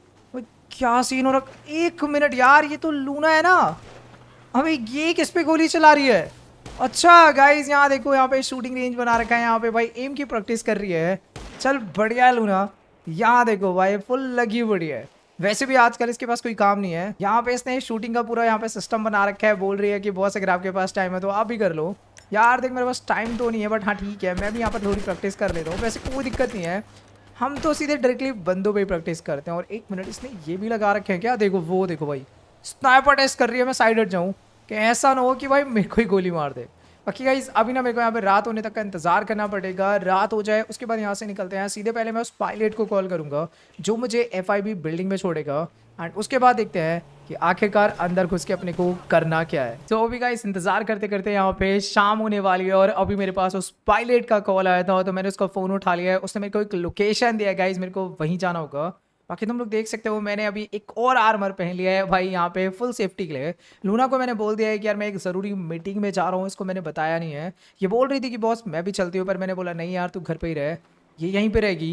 क्या सीन हो रहा, 1 मिनट यार, ये तो लूना है ना। अबे ये किस पे गोली चला रही है? अच्छा गाइज यहाँ देखो, यहाँ पे शूटिंग रेंज बना रखा है, यहाँ पे भाई एम की प्रैक्टिस कर रही है। चल बढ़िया लूना, यहाँ देखो भाई फुल लगी पड़ी है। वैसे भी आजकल इसके पास कोई काम नहीं है, यहाँ पे इसने शूटिंग का पूरा यहाँ पे सिस्टम बना रखा है। बोल रही है कि बॉस अगर आपके पास टाइम है तो आप भी कर लो। यार देख मेरे पास टाइम तो नहीं है, बट हाँ ठीक है, मैं भी यहाँ पर थोड़ी प्रैक्टिस कर लेता हूँ, वैसे कोई दिक्कत नहीं है। हम तो सीधे डायरेक्टली बंदों पे ही प्रैक्टिस करते हैं। और 1 मिनट, इसने ये भी लगा रखे हैं क्या? देखो वो देखो भाई, स्नाइपर टेस्ट कर रही है। मैं साइड हट जाऊँ कि ऐसा ना हो कि भाई मेरे को ही गोली मार दे। बाकी गाइस अभी ना मेरे को यहाँ पे रात होने तक का इंतजार करना पड़ेगा, रात हो जाए उसके बाद यहाँ से निकलते हैं सीधे। पहले मैं उस पायलट को कॉल करूँगा जो मुझे एफआईबी बिल्डिंग में छोड़ेगा, एंड उसके बाद देखते हैं कि आखिरकार अंदर घुस के अपने को करना क्या है। तो अभी गाइस इंतजार करते करते यहाँ पे शाम होने वाली है, और अभी मेरे पास उस पायलट का कॉल आया था, तो मैंने उसका फ़ोन उठा लिया है। उसने मेरे को एक लोकेशन दिया है गाइस, मेरे को वहीं जाना होगा। बाकी तुम लोग देख सकते हो मैंने अभी एक और आर्मर पहन लिया है भाई, यहाँ पे फुल सेफ्टी के लिए। लूना को मैंने बोल दिया है कि यार मैं एक ज़रूरी मीटिंग में जा रहा हूँ, इसको मैंने बताया नहीं है। ये बोल रही थी कि बॉस मैं भी चलती हूँ, पर मैंने बोला नहीं यार तू घर पे ही रह, ये यहीं पे रहेगी।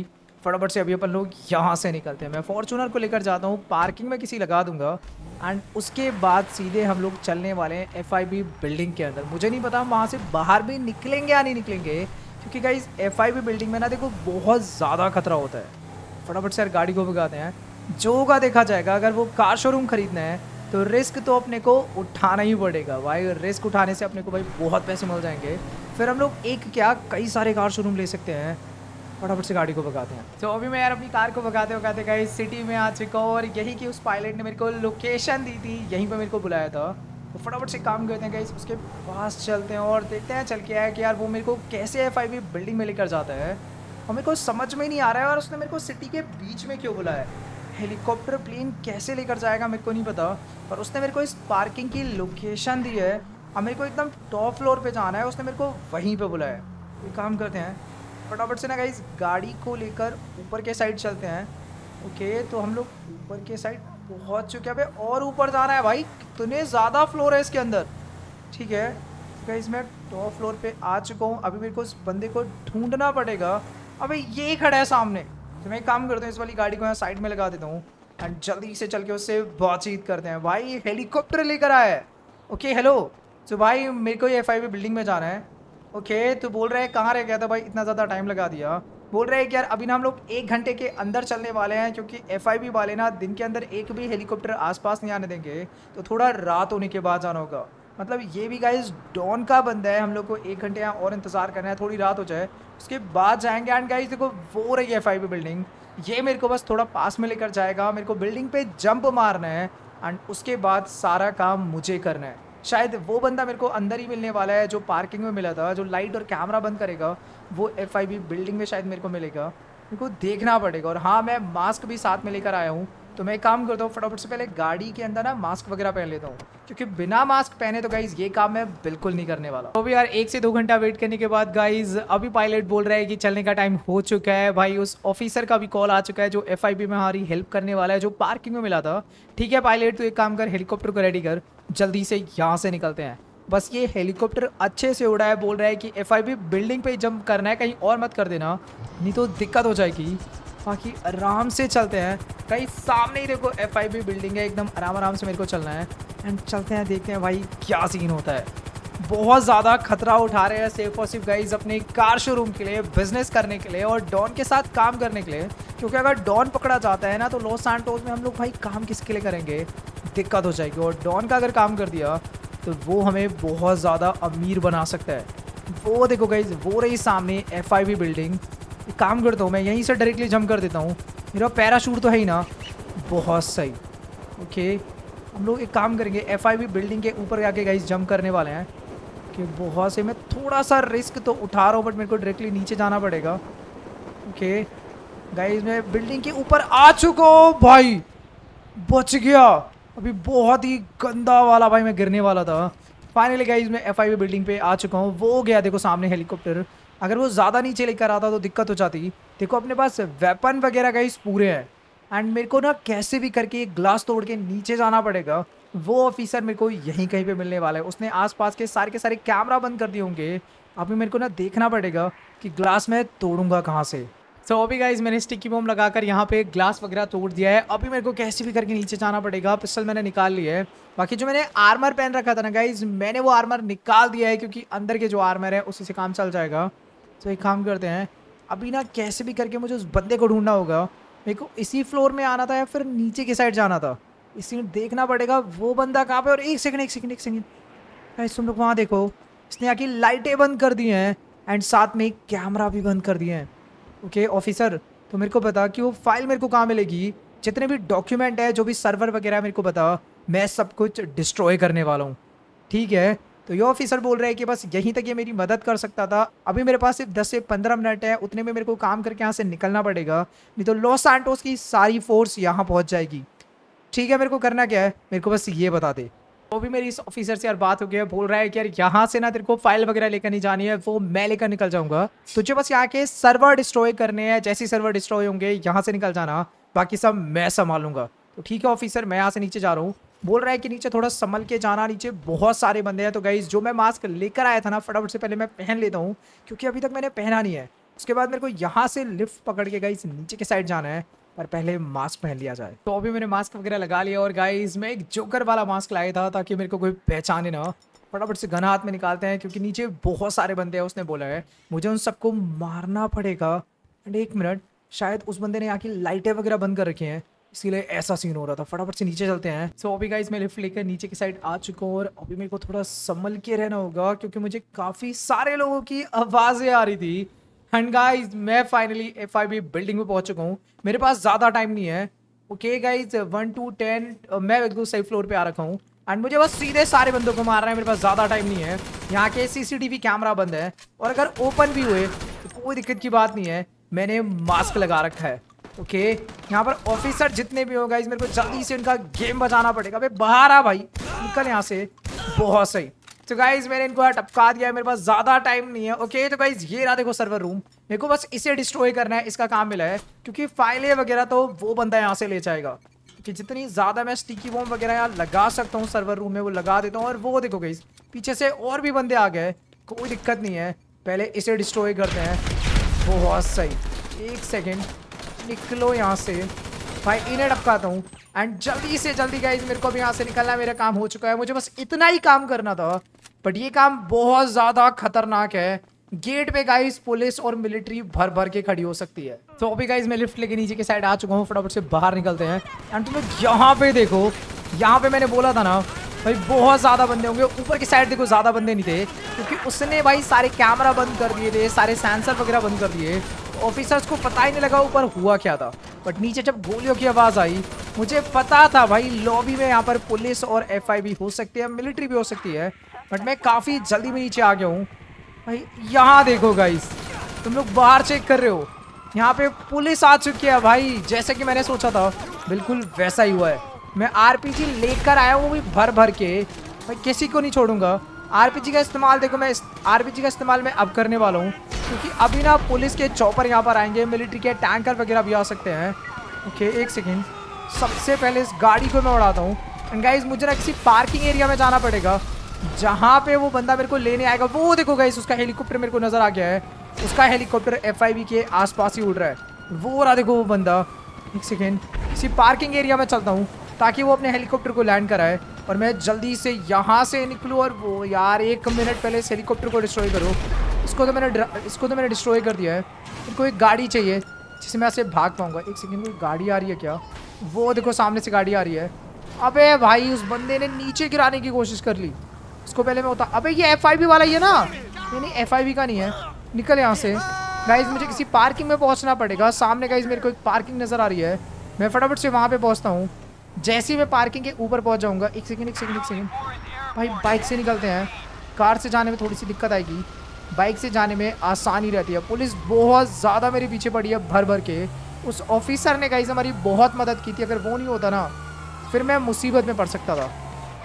फटाफट से अभी अपन लोग यहाँ से निकलते हैं। मैं फॉर्चूनर को लेकर जाता हूँ, पार्किंग में किसी लगा दूंगा एंड उसके बाद सीधे हम लोग चलने वाले हैं FIB बिल्डिंग के अंदर। मुझे नहीं पता हम वहाँ से बाहर भी निकलेंगे या नहीं निकलेंगे, क्योंकि गाइस FIB बिल्डिंग में ना देखो बहुत ज़्यादा खतरा होता है। फटाफट से यार गाड़ी को भगाते हैं, जो होगा देखा जाएगा। अगर वो कार शोरूम खरीदना है तो रिस्क तो अपने को उठाना ही पड़ेगा भाई। रिस्क उठाने से अपने को भाई बहुत पैसे मिल जाएंगे, फिर हम लोग एक क्या कई सारे कार शोरूम ले सकते हैं। फटाफट से गाड़ी को भगाते हैं। तो अभी मैं यार अपनी कार को भगाते भगाते गाइस सिटी में आ चुका हूँ, और यही कि उस पायलट ने मेरे को लोकेशन दी थी, यहीं पे मेरे को बुलाया था। तो फटाफट से काम करते हैं गाइस, उसके पास चलते हैं और देखते हैं चल के आया कि यार वो मेरे को कैसे FIB बिल्डिंग में लेकर जाता है, और मेरे को समझ में नहीं आ रहा है। और उसने मेरे को सिटी के बीच में क्यों बुलाया है, हेलीकॉप्टर प्लेन कैसे लेकर जाएगा मेरे को नहीं पता। पर उसने मेरे को इस पार्किंग की लोकेशन दी है, और मेरे को एकदम टॉप फ्लोर पे जाना है, उसने मेरे को वहीं पे बुलाया है। एक काम करते हैं फटाफट से ना गाइस, गाड़ी को लेकर ऊपर के साइड चलते हैं। ओके, तो हम लोग ऊपर के साइड पहुंच चुके हैं। और ऊपर जाना है भाई, कितने ज़्यादा फ्लोर है इसके अंदर। ठीक है गाइस, मैं टॉप फ्लोर पे आ चुका हूँ। अभी मेरे को इस बंदे को ढूंढना पड़ेगा। अबे ये खड़ा है सामने, तो मैं एक काम करता हूँ, इस वाली गाड़ी को यहाँ साइड में लगा देता हूँ एंड जल्दी से चल के उससे बातचीत करते हैं। भाई हेलीकॉप्टर लेकर आया है। ओके हेलो, तो भाई मेरे को ये FIB बिल्डिंग में जाना है। ओके, तो बोल रहे हैं कहाँ रह गया था भाई, इतना ज़्यादा टाइम लगा दिया। बोल रहे हैं कि यार अभी ना हम लोग 1 घंटे के अंदर चलने वाले हैं, क्योंकि FIB वाले ना दिन के अंदर एक भी हेलीकॉप्टर आसपास नहीं आने देंगे, तो थोड़ा रात होने के बाद जाना होगा। मतलब ये भी गाइस डॉन का बंदा है, हम लोग को 1 घंटे यहाँ और इंतज़ार करना है, थोड़ी रात हो जाए उसके बाद जाएंगे। एंड गाइस देखो वो रही है FIB बिल्डिंग, ये मेरे को बस थोड़ा पास में लेकर जाएगा। मेरे को बिल्डिंग पे जंप मारना है एंड उसके बाद सारा काम मुझे करना है। शायद वो बंदा मेरे को अंदर ही मिलने वाला है जो पार्किंग में मिला था, जो लाइट और कैमरा बंद करेगा वो FIB बिल्डिंग में शायद मेरे को मिलेगा। मेरे को देखना पड़ेगा। और हाँ, मैं मास्क भी साथ में लेकर आया हूँ, तो मैं एक काम करता हूँ, फटाफट से पहले गाड़ी के अंदर ना मास्क वगैरह पहन लेता हूँ, क्योंकि बिना मास्क पहने तो गाइज ये काम मैं बिल्कुल नहीं करने वाला। तो भी यार 1 से 2 घंटा वेट करने के बाद गाइज अभी पायलट बोल रहा है कि चलने का टाइम हो चुका है। भाई उस ऑफिसर का भी कॉल आ चुका है जो FIB में हमारी हेल्प करने वाला है, जो पार्किंग में मिला था। ठीक है पायलट, तो एक काम कर, हेलीकॉप्टर को रेडी कर, जल्दी से यहाँ से निकलते हैं। बस ये हेलीकॉप्टर अच्छे से उड़ा है, बोल रहा है कि FIB बिल्डिंग पे जंप करना है, कहीं और मत कर देना नहीं तो दिक्कत हो जाएगी। बाकी आराम से चलते हैं, कहीं सामने ही देखो FIB बिल्डिंग है, एकदम आराम आराम से मेरे को चलना है एंड चलते हैं, देखते हैं भाई क्या सीन होता है। बहुत ज़्यादा खतरा उठा रहे हैं सिर्फ और सिर्फ गाइज अपने कार शोरूम के लिए, बिजनेस करने के लिए और डॉन के साथ काम करने के लिए, क्योंकि अगर डॉन पकड़ा जाता है ना तो लॉस सैंटोस में हम लोग भाई काम किसके लिए करेंगे, दिक्कत हो जाएगी। और डॉन का अगर काम कर दिया तो वो हमें बहुत ज़्यादा अमीर बना सकता है। वो देखो गाइज, वो रही सामने FIB बिल्डिंग। एक काम करता हूँ, मैं यहीं से डायरेक्टली जंप कर देता हूँ, मेरा पैराशूट तो है ही ना, बहुत सही। ओके, हम लोग एक काम करेंगे, FIB बिल्डिंग के ऊपर जाके गाइस जंप करने वाले हैं कि बहुत से, मैं थोड़ा सा रिस्क तो उठा रहा हूँ बट मेरे को डायरेक्टली नीचे जाना पड़ेगा। ओके गाइस, मैं बिल्डिंग के ऊपर आ चुका हूँ भाई, बच गया। अभी बहुत ही गंदा वाला भाई मैं गिरने वाला था। फाइनली गाइस मैं FIB बिल्डिंग पे आ चुका हूँ। वो गया देखो सामने हेलीकॉप्टर, अगर वो ज़्यादा नीचे लेकर आता तो दिक्कत हो जाती। देखो अपने पास वेपन वगैरह गाइस पूरे हैं एंड मेरे को ना कैसे भी करके एक ग्लास तोड़ के नीचे जाना पड़ेगा। वो ऑफिसर मेरे को यहीं कहीं पे मिलने वाला है, उसने आसपास के सारे कैमरा बंद कर दिए होंगे। अभी मेरे को ना देखना पड़ेगा कि ग्लास मैं तोड़ूंगा कहाँ से। तो अभी गाइज मैंने स्टिकी बम लगाकर यहाँ पे ग्लास वगैरह तोड़ दिया है। अभी मेरे को कैसे भी करके नीचे जाना पड़ेगा। पिस्टल मैंने निकाल लिया है, बाकी जो मैंने आर्मर पहन रखा था ना गाइज, मैंने वो आर्मर निकाल दिया है, क्योंकि अंदर के जो आर्मर है उसी से काम चल जाएगा। तो एक काम करते हैं, अभी ना कैसे भी करके मुझे उस बंदे को ढूंढना होगा। मेरे को इसी फ्लोर में आना था या फिर नीचे की साइड जाना था, इसी देखना पड़ेगा वो बंदा कहाँ पे। और एक सेकंड गाइस तुम लोग वहाँ देखो, इसने आके लाइटें बंद कर दी हैं एंड साथ में कैमरा भी बंद कर दिए हैं। ओके ऑफिसर, तो मेरे को बता कि वो फाइल मेरे को कहाँ मिलेगी, जितने भी डॉक्यूमेंट है, जो भी सर्वर वगैरह मेरे को बता, मैं सब कुछ डिस्ट्रॉय करने वाला हूँ। ठीक है, तो ये ऑफिसर बोल रहे हैं कि बस यहीं तक ये मेरी मदद कर सकता था। अभी मेरे पास सिर्फ 10 से 15 मिनट है, उतने में मेरे को काम करके यहाँ से निकलना पड़ेगा, नहीं तो लॉस सैंटोस की सारी फोर्स यहाँ पहुँच जाएगी। ठीक है, मेरे को करना क्या है, मेरे को बस ये बता दे। तो भी मेरी इस ऑफिसर से यार बात हो गई है, बोल रहा है कि यार यहाँ से ना तेरे को फाइल वगैरह लेकर नहीं जानी है, वो मैं लेकर निकल जाऊंगा। तुझे बस यहाँ के सर्वर डिस्ट्रॉय करने हैं, जैसे सर्वर डिस्ट्रॉय होंगे यहाँ से निकल जाना, बाकी सब मैं संभालूंगा। तो ठीक है ऑफिसर, मैं यहाँ से नीचे जा रहा हूँ। बोल रहा है कि नीचे थोड़ा संभल के जाना, नीचे बहुत सारे बंदे हैं। तो गाइस जो मैं मास्क लेकर आया था ना, फटाफट से पहले मैं पहन लेता हूँ, क्योंकि अभी तक मैंने पहना नहीं है। उसके बाद मेरे को यहाँ से लिफ्ट पकड़ के गाइस नीचे के साइड जाना है, पर पहले मास्क पहन लिया जाए। तो अभी मैंने मास्क वगैरह लगा लिया और गाइस मैं एक जोकर वाला मास्क लाया था ताकि मेरे को कोई पहचाने ना। फटाफट से गन हाथ में निकालते हैं क्योंकि नीचे बहुत सारे बंदे हैं, उसने बोला है मुझे उन सबको मारना पड़ेगा। एंड 1 मिनट, शायद उस बंदे ने यहाँ की लाइटें वगैरह बंद कर रखी हैं, इसीलिए ऐसा सीन हो रहा था। फटाफट से नीचे चलते हैं। सो अभी गाइस मैं लिफ्ट लेकर नीचे की साइड आ चुका हूँ और अभी मेरे को थोड़ा संभल के रहना होगा क्योंकि मुझे काफ़ी सारे लोगों की आवाज़ें आ रही थी। एंड गाइस मैं फाइनली FIB बिल्डिंग में पहुंच चुका हूँ। मेरे पास ज़्यादा टाइम नहीं है। ओके गाइस 1 to 10 मैं बिल्कुल सही फ्लोर पे आ रखा हूँ एंड मुझे बस सीधे सारे बंदों को मारना है। मेरे पास ज़्यादा टाइम नहीं है। यहाँ के CCTV कैमरा बंद है और अगर ओपन भी हुए तो कोई दिक्कत की बात नहीं है, मैंने मास्क लगा रखा है। ओके यहाँ पर ऑफिसर जितने भी हो गाइस मेरे को जल्दी से उनका गेम बजाना पड़ेगा। भाई बाहर आ भाई, निकल यहाँ से। बहुत सही। तो गाइज मैंने इनको टपका दिया है, मेरे पास ज्यादा टाइम नहीं है। ओके तो गाइज ये रहा देखो सर्वर रूम, मेरे को बस इसे डिस्ट्रॉय करना है, इसका काम मिला है क्योंकि फाइलें वगैरह तो वो बंदा यहाँ से ले जाएगा। कि जितनी ज्यादा मैं स्टिकी बॉम्ब वगैरह यहाँ लगा सकता हूँ सर्वर रूम में वो लगा देता हूँ। और वो देखो गाइज पीछे से और भी बंदे आ गए, कोई दिक्कत नहीं है, पहले इसे डिस्ट्रॉय करते हैं। बहुत सही। 1 सेकेंड, निकलो यहाँ से भाई, इन्हें टपकाता हूँ एंड जल्दी से जल्दी गाइज मेरे को भी यहाँ से निकलना है। मेरा काम हो चुका है, मुझे बस इतना ही काम करना था, बट ये काम बहुत ज्यादा खतरनाक है। गेट पे गाइस पुलिस और मिलिट्री भर भर के खड़ी हो सकती है। तो अभी गाइस मैं लिफ्ट लेके नीचे की साइड आ चुका हूँ, फटाफट से बाहर निकलते हैं। एंड तुम्हें यहाँ पे देखो, यहाँ पे मैंने बोला था ना भाई बहुत ज्यादा बंदे होंगे। ऊपर की साइड देखो ज्यादा बंदे नहीं थे क्योंकि उसने भाई सारे कैमरा बंद कर दिए थे, सारे सेंसर वगैरह बंद कर दिए। ऑफिसर्स को पता ही नहीं लगा ऊपर हुआ क्या था, बट नीचे जब गोलियों की आवाज़ आई मुझे पता था भाई लॉबी में यहाँ पर पुलिस और FIB हो सकती है, मिलिट्री भी हो सकती है, बट मैं काफ़ी जल्दी में नीचे आ गया हूँ। भाई यहाँ देखो गाइस, तुम लोग बाहर चेक कर रहे हो, यहाँ पे पुलिस आ चुकी है भाई। जैसे कि मैंने सोचा था बिल्कुल वैसा ही हुआ है। मैं RPG लेकर आया हूँ, वो भी भर भर के। भाई किसी को नहीं छोड़ूंगा। RPG का इस्तेमाल देखो, मैं RPG का इस्तेमाल मैं अब करने वाला हूँ क्योंकि अभी ना पुलिस के चॉपर यहाँ पर आएंगे, मिलिट्री के टैंकर वगैरह भी आ सकते हैं। ओके 1 सेकेंड, सबसे पहले इस गाड़ी को मैं उड़ाता हूँ। एंड गाइस मुझे ना किसी पार्किंग एरिया में जाना पड़ेगा जहाँ पे वो बंदा मेरे को लेने आएगा। वो देखो गाइस उसका हेलीकॉप्टर मेरे को नजर आ गया है, उसका हेलीकॉप्टर FIB के आसपास ही उड़ रहा है। वो रहा देखो वो बंदा। 1 सेकेंड, किसी पार्किंग एरिया में चलता हूँ ताकि वो अपने हेलीकॉप्टर को लैंड कराए और मैं जल्दी से यहाँ से निकलूँ। और वो यार 1 मिनट पहले इस हेलीकॉप्टर को डिस्ट्रॉय करो। इसको तो मैंने डिस्ट्रॉय कर दिया है। इनको एक गाड़ी चाहिए जिससे मैं ऐसे भाग पाऊंगा। 1 सेकेंड, कोई गाड़ी आ रही है क्या? वो देखो सामने से गाड़ी आ रही है। अबे भाई उस बंदे ने नीचे गिराने की कोशिश कर ली, इसको पहले मैं उतार। अबे ये FIB वाला ही है ना? नहीं FIB का नहीं है, निकल यहाँ से। गाइज मुझे किसी पार्किंग में पहुँचना पड़ेगा। सामने गाइज मेरे को एक पार्किंग नज़र आ रही है, मैं फटाफट से वहाँ पर पहुँचता हूँ। जैसे ही मैं पार्किंग के ऊपर पहुँच जाऊँगा। 1 सेकेंड भाई, बाइक से निकलते हैं। कार से जाने में थोड़ी सी दिक्कत आएगी, बाइक से जाने में आसानी रहती है। पुलिस बहुत ज़्यादा मेरे पीछे पड़ी है भर भर के। उस ऑफिसर ने गाइस हमारी बहुत मदद की थी, अगर वो नहीं होता ना फिर मैं मुसीबत में पड़ सकता था।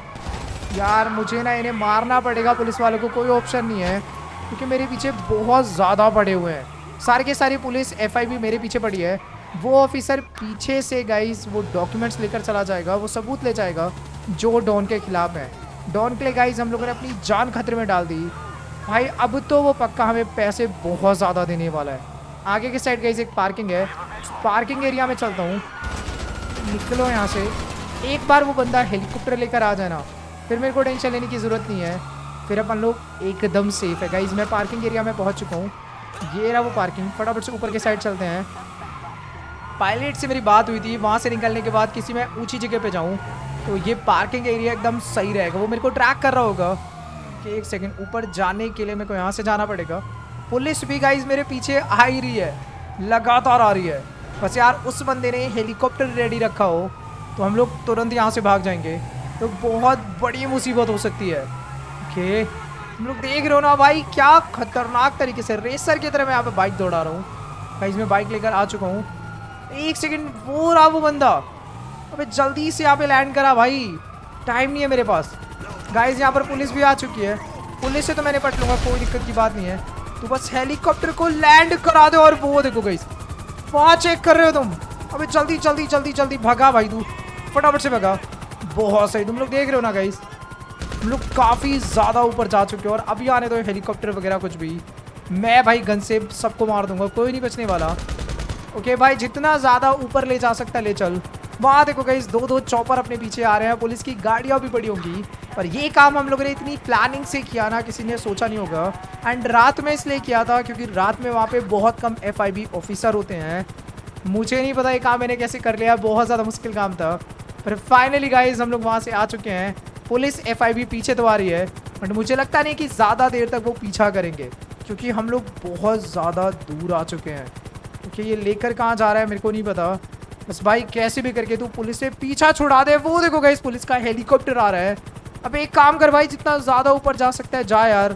यार मुझे ना इन्हें मारना पड़ेगा, पुलिस वालों को कोई ऑप्शन नहीं है क्योंकि मेरे पीछे बहुत ज़्यादा पड़े हुए हैं। सारे के सारी पुलिस FIB मेरे पीछे पड़ी है। वो ऑफिसर पीछे से गाइस वो डॉक्यूमेंट्स लेकर चला जाएगा, वो सबूत ले जाएगा जो डॉन के खिलाफ है। डॉन के लिए गाइस हम लोगों ने अपनी जान खतरे में डाल दी भाई। अब तो वो पक्का हमें पैसे बहुत ज़्यादा देने वाला है। आगे की साइड गाइस एक पार्किंग है, पार्किंग एरिया में चलता हूँ। निकलो यहाँ से। एक बार वो बंदा हेलीकॉप्टर लेकर आ जाए ना फिर मेरे को टेंशन लेने की ज़रूरत नहीं है, फिर अपन लोग एकदम सेफ है। गाइस मैं पार्किंग एरिया में पहुँच चुका हूँ, ये रहा वो पार्किंग। फटाफट से ऊपर की साइड चलते हैं। पायलट से मेरी बात हुई थी, वहाँ से निकलने के बाद किसी मैं ऊँची जगह पर जाऊँ तो ये पार्किंग एरिया एकदम सही रहेगा। वो मेरे को ट्रैक कर रहा होगा कि 1 सेकेंड, ऊपर जाने के लिए मेरे को यहाँ से जाना पड़ेगा। पुलिस भी गाइस मेरे पीछे आ ही रही है, लगातार आ रही है। बस यार उस बंदे ने हेलीकॉप्टर रेडी रखा हो तो हम लोग तुरंत यहाँ से भाग जाएंगे, तो बहुत बड़ी मुसीबत हो सकती है। ओके तुम लोग देख रहे हो ना भाई, क्या खतरनाक तरीके से रेसर की तरह मैं यहाँ पे बाइक दौड़ा रहा हूँ। गाइस मैं बाइक लेकर आ चुका हूँ। 1 सेकेंड, वो रहा वो बंदा। अबे जल्दी से यहाँ पे लैंड करा भाई, टाइम नहीं है मेरे पास। गाइस यहाँ पर पुलिस भी आ चुकी है, पुलिस से तो मैं निपट लूँगा, कोई दिक्कत की बात नहीं है। तो बस हेलीकॉप्टर को लैंड करा दो। और वो देखो गाइस वहाँ चेक कर रहे हो तुम। अबे जल्दी जल्दी जल्दी जल्दी भगा भाई, तू फटाफट से भगा। बहुत सही, तुम लोग देख रहे हो ना गाइस, हम लोग काफ़ी ज़्यादा ऊपर जा चुके हैं और अभी आने दो हेलीकॉप्टर वगैरह कुछ भी। मैं भाई गन से सबको मार दूंगा, कोई नहीं बचने वाला। ओके भाई, जितना ज़्यादा ऊपर ले जा सकता ले चल। वहाँ देखो गाइस, दो दो चॉपर अपने पीछे आ रहे हैं, पुलिस की गाड़ियाँ भी पड़ी होंगी। पर ये काम हम लोगों ने इतनी प्लानिंग से किया ना, किसी ने सोचा नहीं होगा। एंड रात में इसलिए किया था क्योंकि रात में वहाँ पे बहुत कम FIB ऑफिसर होते हैं। मुझे नहीं पता ये काम मैंने कैसे कर लिया, बहुत ज़्यादा मुश्किल काम था। पर फाइनली गाइज हम लोग वहाँ से आ चुके हैं। पुलिस FIB पीछे तो आ रही है, बट मुझे लगता नहीं कि ज़्यादा देर तक वो पीछा करेंगे, क्योंकि हम लोग बहुत ज़्यादा दूर आ चुके हैं। क्योंकि ये लेकर कहाँ जा रहा है मेरे को नहीं पता। बस भाई कैसे भी करके तू पुलिस से पीछा छुड़ा दे। वो देखो गाइस, पुलिस का हेलीकॉप्टर आ रहा है। अब एक काम कर भाई, जितना ज़्यादा ऊपर जा सकता है जा यार।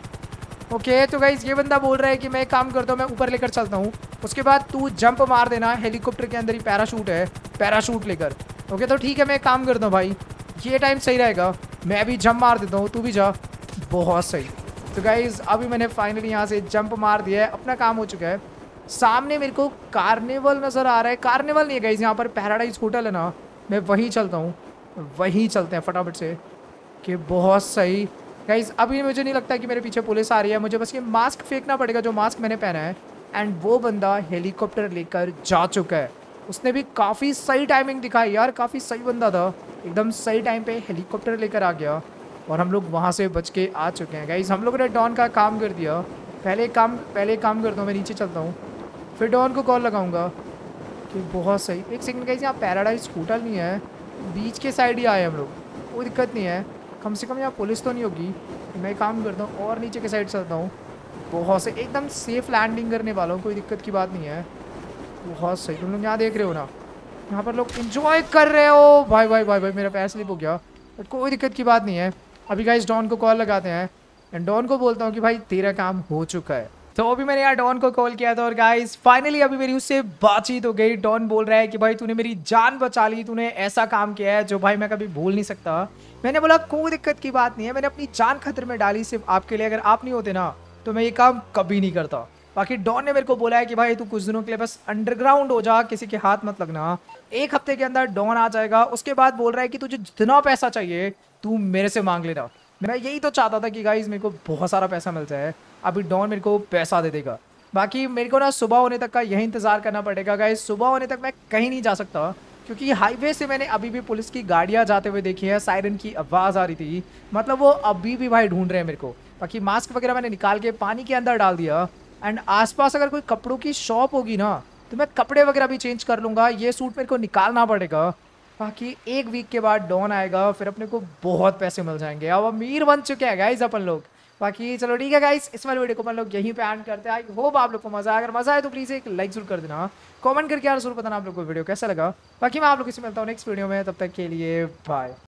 ओके तो गाइस, ये बंदा बोल रहा है कि मैं एक काम करता हूँ, मैं ऊपर लेकर चलता हूँ, उसके बाद तू जंप मार देना। हेलीकॉप्टर के अंदर ही पैराशूट है, पैराशूट लेकर। ओके तो ठीक है, मैं एक काम करता हूँ भाई, ये टाइम सही रहेगा, मैं भी जंप मार देता हूँ, तू भी जा। बहुत सही। तो गाइज अभी मैंने फाइनली यहाँ से जंप मार दिया है, अपना काम हो चुका है। सामने मेरे को कार्निवल नज़र आ रहा है। कार्निवल नहीं है गाइज, यहाँ पर पैराडाइज होटल है ना, मैं वहीं चलता हूँ, वहीं चलते हैं फटाफट से। कि बहुत सही गाइज, अभी मुझे नहीं लगता कि मेरे पीछे पुलिस आ रही है। मुझे बस ये मास्क फेंकना पड़ेगा, जो मास्क मैंने पहना है। एंड वो बंदा हेलीकॉप्टर लेकर जा चुका है। उसने भी काफ़ी सही टाइमिंग दिखाई यार, काफ़ी सही बंदा था, एकदम सही टाइम पे हेलीकॉप्टर लेकर आ गया। और हम लोग वहाँ से बच के आ चुके हैं गाइज। हम लोगों ने डॉन का काम कर दिया। पहले काम करता हूँ, मैं नीचे चलता हूँ, फिर डॉन को कॉल लगाऊंगा। कि बहुत सही। एक सेकंड गाइस, यहाँ पैराडाइज होटल नहीं है, बीच के साइड ही आए हम लोग, कोई दिक्कत नहीं है। कम से कम यहाँ पुलिस तो नहीं होगी। मैं काम करता हूँ और नीचे के साइड चलता हूँ। बहुत से एकदम सेफ लैंडिंग करने वाला हूँ, कोई दिक्कत की बात नहीं है। बहुत सही। तुम लोग यहाँ देख रहे हो ना, यहाँ पर लोग इंजॉय कर रहे हो। भाई भाई भाई भाई, मेरा पैर स्लिप हो गया, बट कोई दिक्कत की बात नहीं है। अभी गाइस डॉन को कॉल लगाते हैं एंड डॉन को बोलता हूँ कि भाई तेरा काम हो चुका है। तो अभी मैंने यार डॉन को कॉल किया था और गाइस फाइनली अभी मेरी उससे बातचीत हो गई। डॉन बोल रहा है कि भाई तूने मेरी जान बचा ली, तूने ऐसा काम किया है जो भाई मैं कभी भूल नहीं सकता। मैंने बोला कोई दिक्कत की बात नहीं है, मैंने अपनी जान खतरे में डाली सिर्फ आपके लिए, अगर आप नहीं होते ना तो मैं ये काम कभी नहीं करता। बाकी डॉन ने मेरे को बोला है कि भाई तू कुछ दिनों के लिए बस अंडरग्राउंड हो जा, किसी के हाथ मत लगना। 1 हफ्ते के अंदर डॉन आ जाएगा। उसके बाद बोल रहा है कि तुझे जितना पैसा चाहिए तू मेरे से मांग लेना। मैं यही तो चाहता था कि गाइज मेरे को बहुत सारा पैसा मिल जाए। अभी डॉन मेरे को पैसा दे देगा। बाकी मेरे को ना सुबह होने तक का यही इंतज़ार करना पड़ेगा गाइज। सुबह होने तक मैं कहीं नहीं जा सकता, क्योंकि हाईवे से मैंने अभी भी पुलिस की गाड़ियाँ जाते हुए देखी है, सायरन की आवाज़ आ रही थी, मतलब वो अभी भी भाई ढूंढ रहे हैं मेरे को। बाकी मास्क वगैरह मैंने निकाल के पानी के अंदर डाल दिया। एंड आसपास अगर कोई कपड़ों की शॉप होगी ना तो मैं कपड़े वगैरह भी चेंज कर लूँगा। ये सूट मेरे को निकालना पड़ेगा। बाकी 1 वीक के बाद डॉन आएगा, फिर अपने को बहुत पैसे मिल जाएंगे। अब अमीर बन चुके हैं गाइज अपन लोग। बाकी चलो ठीक है गाइज, इस वाले वीडियो को अपन लोग यहीं पे एंड करते हैं। आई होप आप लोग को मजा आया। अगर मजा आए तो प्लीज़ एक लाइक जरूर कर देना, कमेंट करके यार जरूर बताना आप लोग को वीडियो कैसा लगा। बाकी मैं आप लोग से मिलता हूँ नेक्स्ट वीडियो में, तब तक के लिए बाय।